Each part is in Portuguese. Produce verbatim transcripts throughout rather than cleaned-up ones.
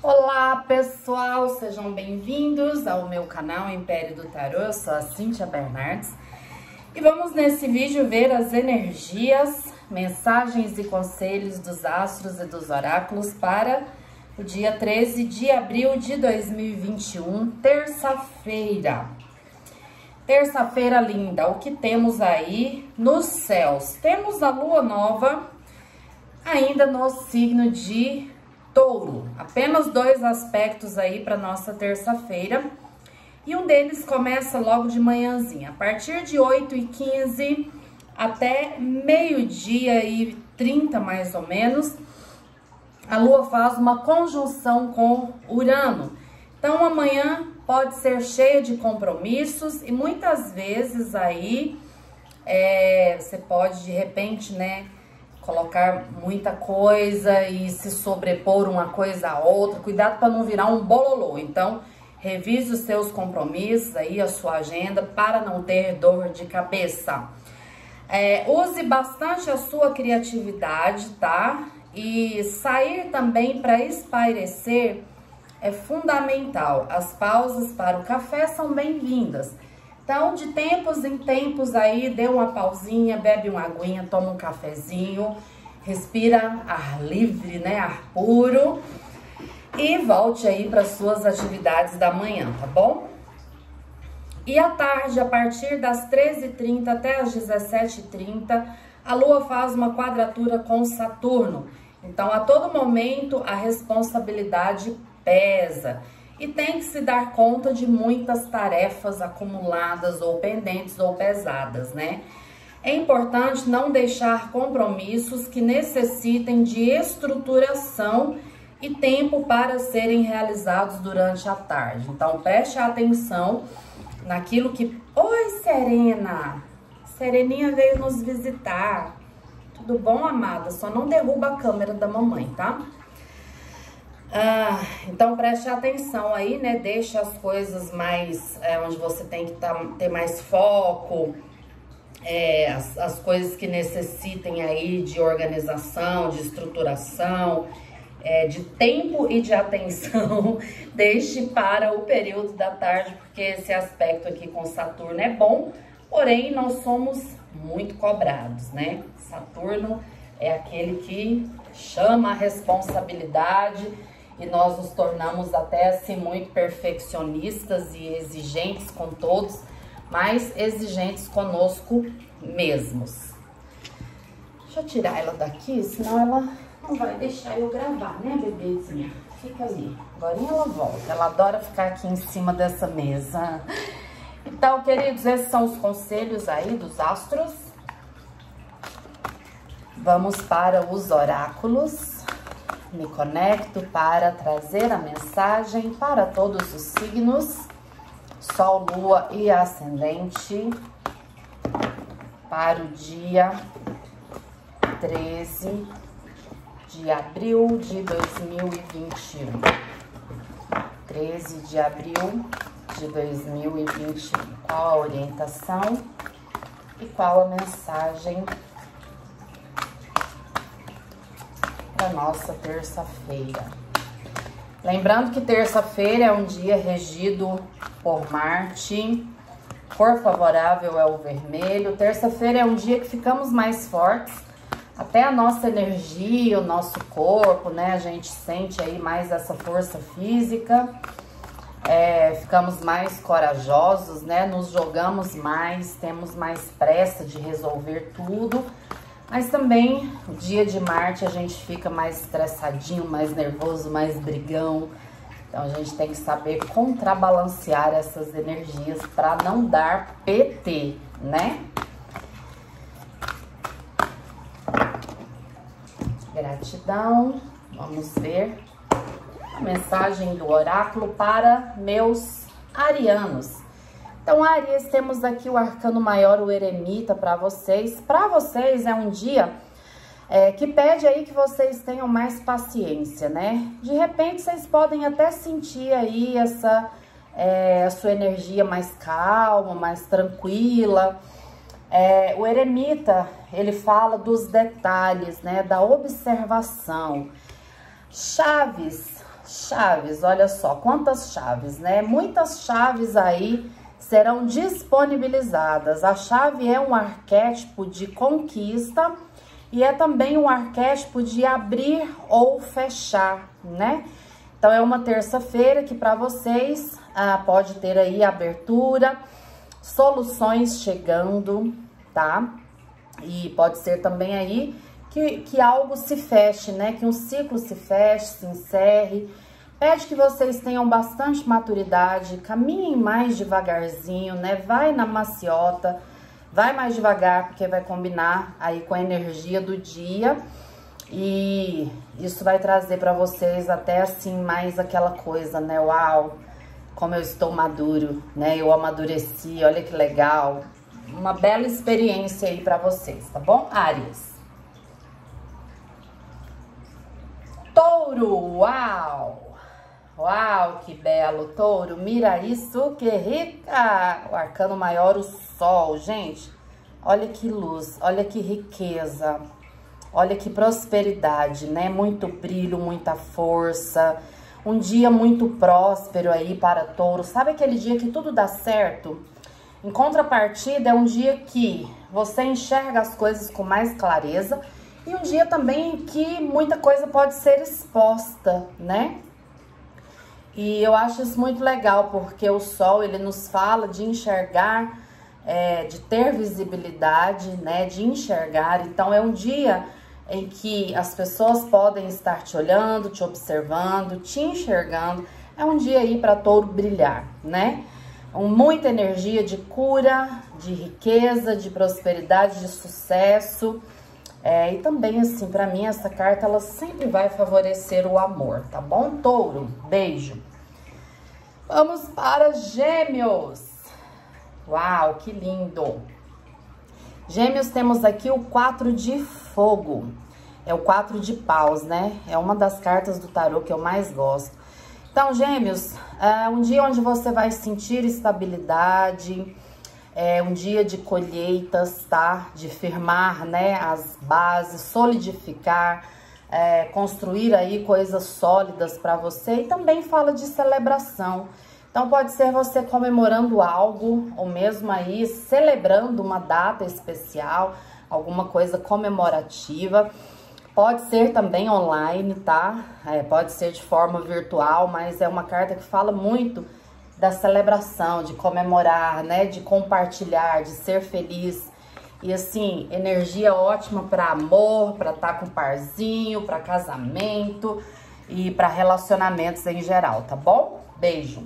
Olá pessoal, sejam bem-vindos ao meu canal Império do Tarô. Eu sou a Cíntia Bernardes e vamos nesse vídeo ver as energias, mensagens e conselhos dos astros e dos oráculos para o dia treze de abril de dois mil e vinte e um, terça-feira. Terça-feira linda, o que temos aí nos céus? Temos a lua nova ainda no signo de Touro, apenas dois aspectos aí para nossa terça-feira, e um deles começa logo de manhãzinha, a partir de oito e quinze até meio-dia e trinta mais ou menos, a Lua faz uma conjunção com Urano. Então amanhã pode ser cheia de compromissos e muitas vezes aí é, você pode de repente, né, colocar muita coisa e se sobrepor uma coisa a outra. Cuidado para não virar um bololô. Então, revise os seus compromissos aí, a sua agenda, para não ter dor de cabeça. É, use bastante a sua criatividade, tá? E sair também para espairecer é fundamental. As pausas para o café são bem-vindas. Então, de tempos em tempos aí, dê uma pausinha, bebe uma aguinha, toma um cafezinho, respira ar livre, né, ar puro, e volte aí para suas atividades da manhã, tá bom? E à tarde, a partir das treze e trinta até as dezessete e trinta, a Lua faz uma quadratura com Saturno. Então, a todo momento, a responsabilidade pesa. E tem que se dar conta de muitas tarefas acumuladas ou pendentes ou pesadas, né? É importante não deixar compromissos que necessitem de estruturação e tempo para serem realizados durante a tarde. Então, preste atenção naquilo que... Oi, Serena! Sereninha veio nos visitar. Tudo bom, amada? Só não derruba a câmera da mamãe, tá? Ah, então preste atenção aí, né? Deixa as coisas mais, é, onde você tem que tá, ter mais foco, é, as, as coisas que necessitem aí de organização, de estruturação, é, de tempo e de atenção, deixe para o período da tarde, porque esse aspecto aqui com Saturno é bom, porém nós somos muito cobrados, né? Saturno é aquele que chama a responsabilidade, e nós nos tornamos até assim muito perfeccionistas e exigentes com todos, mas exigentes conosco mesmos. Deixa eu tirar ela daqui, senão ela não vai deixar eu gravar, né, bebezinha? Fica ali. Agora ela volta. Ela adora ficar aqui em cima dessa mesa. Então, queridos, esses são os conselhos aí dos astros. Vamos para os oráculos. Me conecto para trazer a mensagem para todos os signos, Sol, Lua e Ascendente, para o dia treze de abril de dois mil e vinte e um. treze de abril de dois mil e vinte e um. Qual a orientação e qual a mensagem para nossa terça-feira? Lembrando que terça-feira é um dia regido por Marte, cor favorável é o vermelho. Terça-feira é um dia que ficamos mais fortes, até a nossa energia, o nosso corpo, né? A gente sente aí mais essa força física, é, ficamos mais corajosos, né? Nos jogamos mais, temos mais pressa de resolver tudo. Mas também, o dia de Marte, a gente fica mais estressadinho, mais nervoso, mais brigão. Então, a gente tem que saber contrabalancear essas energias para não dar P T, né? Gratidão. Vamos ver a mensagem do oráculo para meus arianos. Então, Áries, temos aqui o arcano maior, o eremita, para vocês. Para vocês é um dia é, que pede aí que vocês tenham mais paciência, né? De repente, vocês podem até sentir aí essa é, a sua energia mais calma, mais tranquila. É, o eremita, ele fala dos detalhes, né? Da observação. Chaves Chaves, olha só, quantas chaves, né? Muitas chaves aí serão disponibilizadas. A chave é um arquétipo de conquista e é também um arquétipo de abrir ou fechar, né? Então, é uma terça-feira que para vocês ah, pode ter aí abertura, soluções chegando, tá? E pode ser também aí que, que algo se feche, né? Que um ciclo se feche, se encerre. Pede que vocês tenham bastante maturidade, caminhem mais devagarzinho, né? Vai na maciota, vai mais devagar, porque vai combinar aí com a energia do dia. E isso vai trazer para vocês até assim mais aquela coisa, né? Uau, como eu estou maduro, né? Eu amadureci, olha que legal. Uma bela experiência aí para vocês, tá bom? Áries. Touro, uau! Uau, que belo, Touro, mira isso, que rica! O arcano maior, o sol, gente, olha que luz, olha que riqueza, olha que prosperidade, né? Muito brilho, muita força, um dia muito próspero aí para Touro. Sabe aquele dia que tudo dá certo? Em contrapartida, é um dia que você enxerga as coisas com mais clareza e um dia também que muita coisa pode ser exposta, né? E eu acho isso muito legal, porque o sol, ele nos fala de enxergar, é, de ter visibilidade, né, de enxergar. Então, é um dia em que as pessoas podem estar te olhando, te observando, te enxergando. É um dia aí para Touro brilhar, né? Muita energia de cura, de riqueza, de prosperidade, de sucesso. É, e também, assim, pra mim, essa carta, ela sempre vai favorecer o amor, tá bom, Touro? Beijo. Vamos para Gêmeos. Uau, que lindo. Gêmeos, temos aqui o quatro de fogo. É o quatro de paus, né? É uma das cartas do tarô que eu mais gosto. Então, Gêmeos, é um dia onde você vai sentir estabilidade. É um dia de colheitas, tá? De firmar, né, as bases, solidificar, é, construir aí coisas sólidas para você. E também fala de celebração. Então, pode ser você comemorando algo, ou mesmo aí celebrando uma data especial, alguma coisa comemorativa. Pode ser também online, tá? É, pode ser de forma virtual, mas é uma carta que fala muito da celebração, de comemorar, né, de compartilhar, de ser feliz. E assim, energia ótima para amor, para estar com parzinho, para casamento e para relacionamentos em geral, tá bom? Beijo.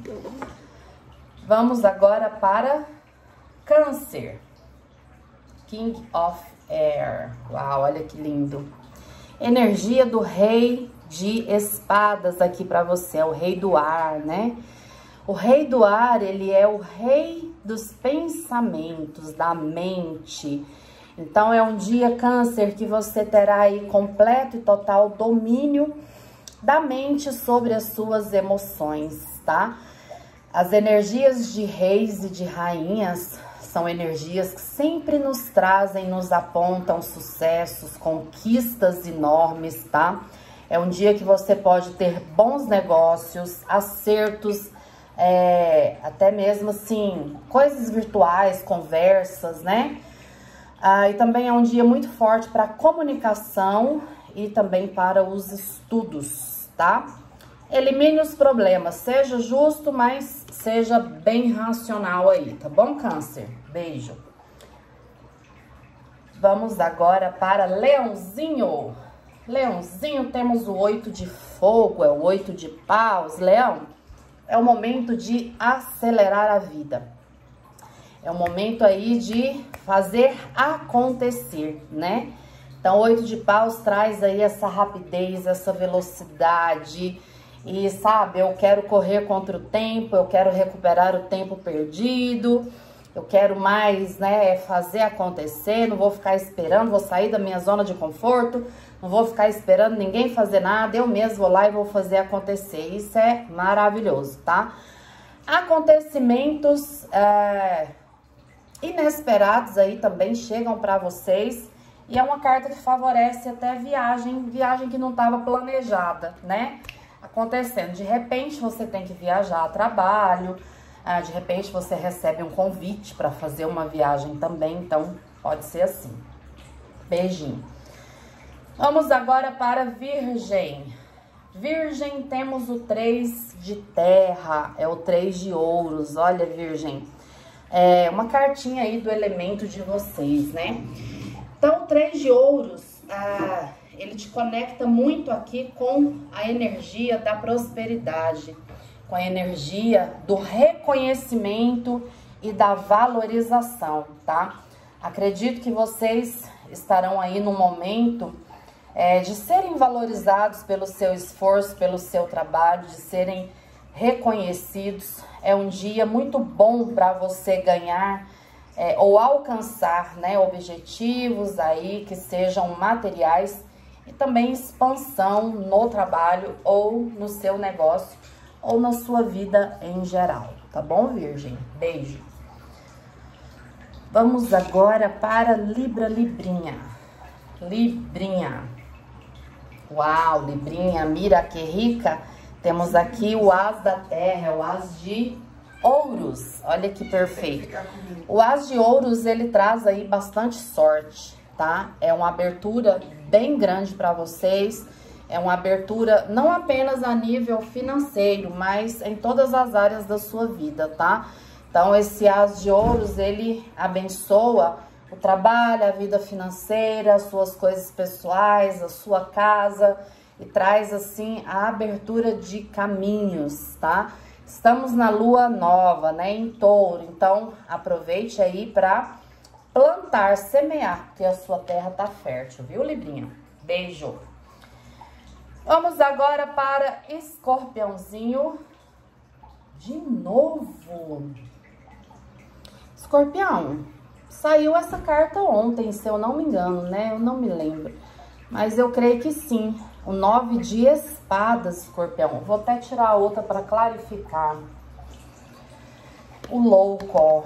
Vamos agora para Câncer. King of Air. Uau, olha que lindo. Energia do Rei de Espadas aqui para você, é o Rei do Ar, né? O Rei do Ar, ele é o rei dos pensamentos, da mente. Então, é um dia, Câncer, que você terá aí completo e total domínio da mente sobre as suas emoções, tá? As energias de reis e de rainhas são energias que sempre nos trazem, nos apontam sucessos, conquistas enormes, tá? É um dia que você pode ter bons negócios, acertos, É, até mesmo assim, coisas virtuais, conversas, né? Ah, e também é um dia muito forte para comunicação e também para os estudos, tá? Elimine os problemas, seja justo, mas seja bem racional aí, tá bom, Câncer? Beijo. Vamos agora para Leãozinho. Leãozinho, temos o oito de fogo, é o oito de paus. Leão, é o momento de acelerar a vida. É o momento aí de fazer acontecer, né? Então, o oito de paus traz aí essa rapidez, essa velocidade. E, sabe, eu quero correr contra o tempo, eu quero recuperar o tempo perdido. Eu quero mais, né, fazer acontecer, não vou ficar esperando, vou sair da minha zona de conforto, não vou ficar esperando ninguém fazer nada, eu mesmo vou lá e vou fazer acontecer. Isso é maravilhoso, tá? Acontecimentos é, inesperados aí também chegam para vocês e é uma carta que favorece até viagem, viagem que não estava planejada, né? acontecendo. De repente você tem que viajar a trabalho, ah, de repente você recebe um convite para fazer uma viagem também, então pode ser assim. Beijinho. Vamos agora para Virgem. Virgem, temos o três de terra, é o três de ouros. Olha, Virgem, é uma cartinha aí do elemento de vocês, né? Então, o três de ouros, ah, ele te conecta muito aqui com a energia da prosperidade, com a energia do reconhecimento e da valorização, tá? Acredito que vocês estarão aí no momento É, de serem valorizados pelo seu esforço, pelo seu trabalho, de serem reconhecidos. É um dia muito bom para você ganhar é, ou alcançar, né, objetivos aí que sejam materiais e também expansão no trabalho ou no seu negócio ou na sua vida em geral, tá bom, Virgem? Beijo. Vamos agora para Libra, Librinha. Librinha. Uau, Librinha, mira que rica. Temos aqui o as da terra, o as de ouros. Olha que perfeito. O as de ouros, ele traz aí bastante sorte, tá? É uma abertura bem grande para vocês. É uma abertura não apenas a nível financeiro, mas em todas as áreas da sua vida, tá? Então, esse as de ouros, ele abençoa o trabalho, a vida financeira, as suas coisas pessoais, a sua casa e traz assim a abertura de caminhos, tá? Estamos na lua nova, né, em touro, então aproveite aí para plantar, semear, porque a sua terra tá fértil, viu, Librinha? Beijo! Vamos agora para Escorpiãozinho de novo. Escorpião, saiu essa carta ontem, se eu não me engano, né? Eu não me lembro. Mas eu creio que sim. O nove de espadas, Escorpião. Vou até tirar a outra para clarificar. O louco, ó.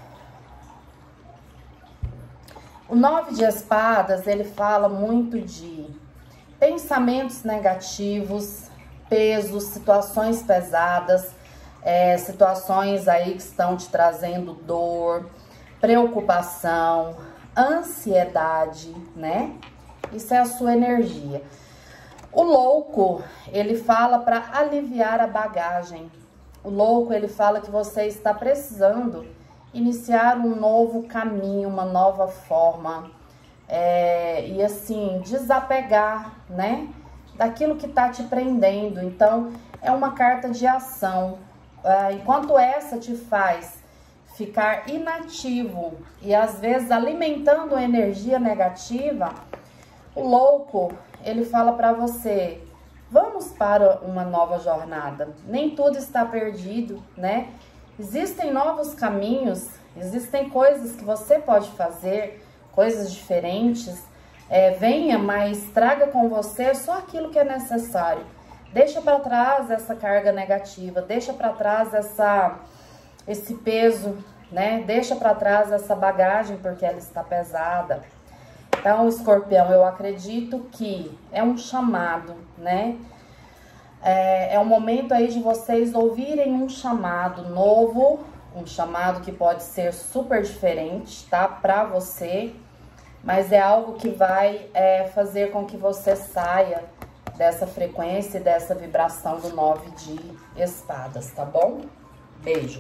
O nove de espadas, ele fala muito de pensamentos negativos, pesos, situações pesadas, é, situações aí que estão te trazendo dor, preocupação, ansiedade, né? Isso é a sua energia. O louco, ele fala para aliviar a bagagem. O louco, ele fala que você está precisando iniciar um novo caminho, uma nova forma. É, e assim, desapegar, né? Daquilo que tá te prendendo. Então, é uma carta de ação. É, enquanto essa te faz ficar inativo e às vezes alimentando a energia negativa, o louco, ele fala para você, vamos para uma nova jornada. Nem tudo está perdido, né? Existem novos caminhos, existem coisas que você pode fazer, coisas diferentes. É, venha, mas traga com você só aquilo que é necessário. Deixa para trás essa carga negativa, deixa para trás essa... esse peso, né? Deixa para trás essa bagagem, porque ela está pesada. Então, Escorpião, eu acredito que é um chamado, né? É, é um momento aí de vocês ouvirem um chamado novo, um chamado que pode ser super diferente, tá? Para você, mas é algo que vai é, fazer com que você saia dessa frequência e dessa vibração do nove de espadas, tá bom? Beijo!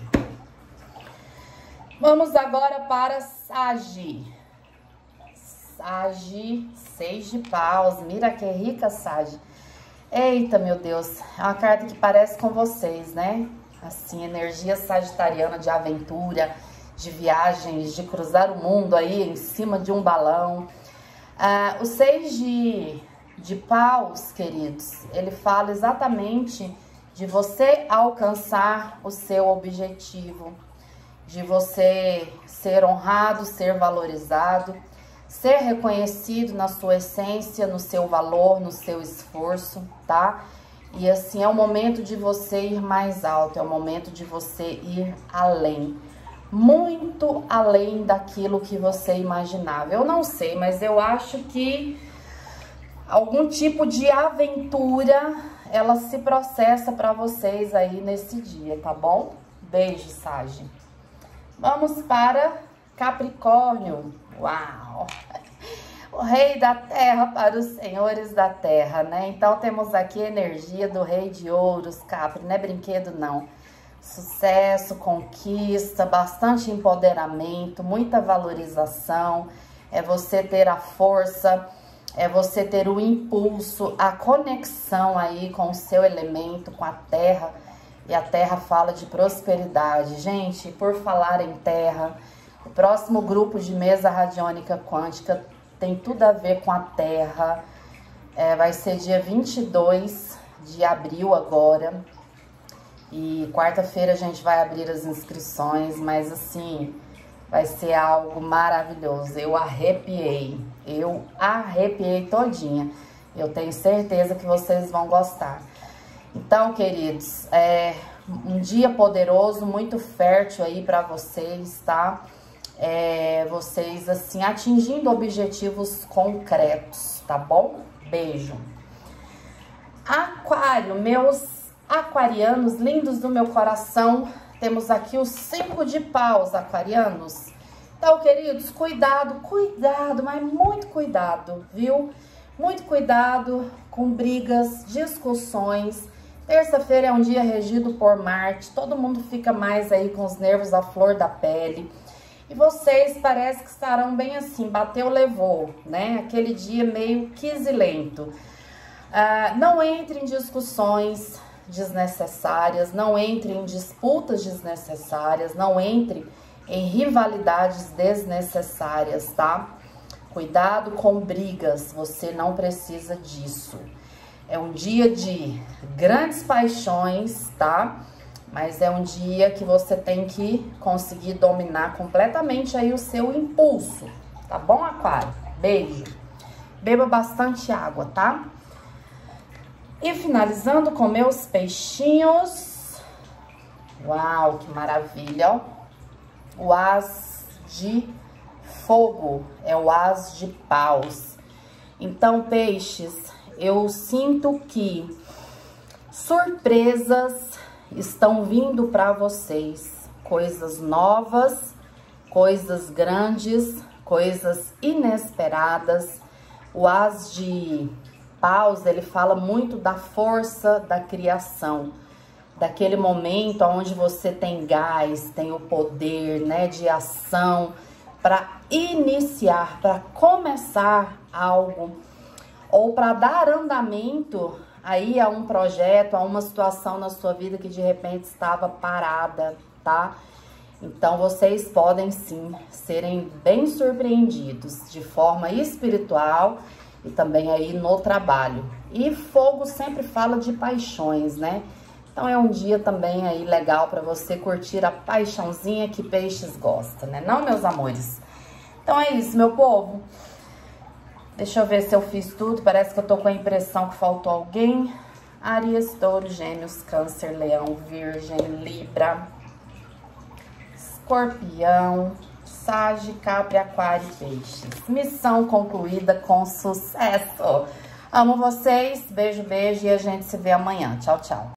Vamos agora para Sagi. Sagi, seis de paus. Mira que rica, Sagi. Eita, meu Deus. É uma carta que parece com vocês, né? Assim, energia sagitariana de aventura, de viagens, de cruzar o mundo aí em cima de um balão. Ah, o seis de, de paus, queridos, ele fala exatamente de você alcançar o seu objetivo, de você ser honrado, ser valorizado, ser reconhecido na sua essência, no seu valor, no seu esforço, tá? E assim, é o momento de você ir mais alto, é o momento de você ir além. Muito além daquilo que você imaginava. Eu não sei, mas eu acho que algum tipo de aventura ela se processa para vocês aí nesse dia, tá bom? Beijo, Sage. Vamos para Capricórnio. Uau! O rei da terra para os senhores da terra, né? Então, temos aqui a energia do rei de ouros, Capri, não é brinquedo, não. Sucesso, conquista, bastante empoderamento, muita valorização. É você ter a força, é você ter o impulso, a conexão aí com o seu elemento, com a terra. E a terra fala de prosperidade. Gente, por falar em terra, o próximo grupo de mesa radiônica quântica tem tudo a ver com a terra. É, vai ser dia vinte e dois de abril agora. E quarta-feira a gente vai abrir as inscrições, mas assim, vai ser algo maravilhoso. Eu arrepiei, eu arrepiei todinha. Eu tenho certeza que vocês vão gostar. Então, queridos, é um dia poderoso, muito fértil aí para vocês, tá? É, vocês, assim, atingindo objetivos concretos, tá bom? Beijo. Aquário, meus aquarianos lindos do meu coração, temos aqui os cinco de paus, aquarianos. Então, queridos, cuidado, cuidado, mas muito cuidado, viu? Muito cuidado com brigas, discussões. Terça-feira é um dia regido por Marte, todo mundo fica mais aí com os nervos à flor da pele. E vocês parece que estarão bem assim, bateu, levou, né? Aquele dia meio quisilento. Ah, não entre em discussões desnecessárias, não entre em disputas desnecessárias, não entre em rivalidades desnecessárias, tá? Cuidado com brigas, você não precisa disso. É um dia de grandes paixões, tá? Mas é um dia que você tem que conseguir dominar completamente aí o seu impulso, tá bom, Aquário? Beijo. Beba bastante água, tá? E finalizando com meus peixinhos. Uau, que maravilha, ó. O as de fogo é o as de paus. Então, peixes, eu sinto que surpresas estão vindo para vocês, coisas novas, coisas grandes, coisas inesperadas. O as de paus, ele fala muito da força da criação, daquele momento onde você tem gás, tem o poder, né, de ação para iniciar, para começar algo ou para dar andamento aí a um projeto, a uma situação na sua vida que de repente estava parada, tá? Então, vocês podem sim serem bem surpreendidos de forma espiritual e também aí no trabalho. E fogo sempre fala de paixões, né? Então, é um dia também aí legal para você curtir a paixãozinha que peixes gostam, né? Não, meus amores? Então, é isso, meu povo. Deixa eu ver se eu fiz tudo. Parece que eu tô com a impressão que faltou alguém. Áries, Touro, Gêmeos, Câncer, Leão, Virgem, Libra, Escorpião, Sage, Capri, Aquário e Peixes. Missão concluída com sucesso. Amo vocês. Beijo, beijo e a gente se vê amanhã. Tchau, tchau.